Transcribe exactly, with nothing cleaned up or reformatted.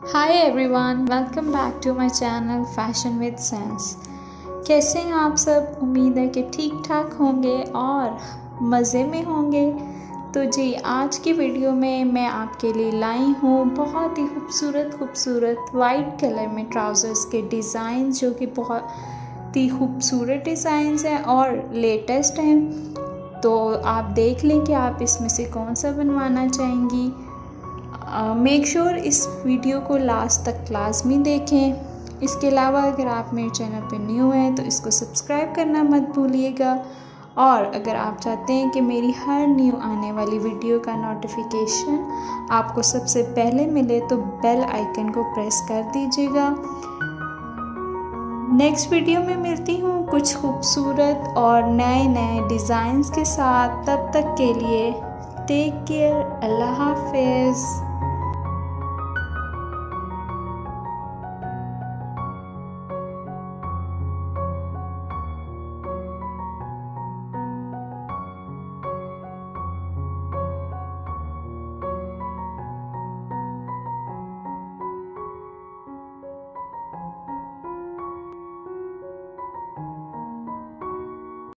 Hi everyone, welcome back to my channel fashion with sense. कैसे हैं आप सब? उम्मीद है कि ठीक ठाक होंगे और मज़े में होंगे। तो जी, आज की वीडियो में मैं आपके लिए लाई हूँ बहुत ही खूबसूरत खूबसूरत वाइट कलर में ट्राउज़र्स के डिज़ाइन, जो कि बहुत ही खूबसूरत डिज़ाइंस हैं और लेटेस्ट हैं। तो आप देख लें कि आप इसमें से कौन सा बनवाना चाहेंगी। मेक uh, श्योर sure इस वीडियो को लास्ट तक लाजमी देखें। इसके अलावा अगर आप मेरे चैनल पर न्यू हैं तो इसको सब्सक्राइब करना मत भूलिएगा। और अगर आप चाहते हैं कि मेरी हर न्यू आने वाली वीडियो का नोटिफिकेशन आपको सबसे पहले मिले तो बेल आइकन को प्रेस कर दीजिएगा। नेक्स्ट वीडियो में मिलती हूँ कुछ खूबसूरत और नए नए डिज़ाइंस के साथ। तब तक के लिए टेक केयर, अल्लाह हाफिज़।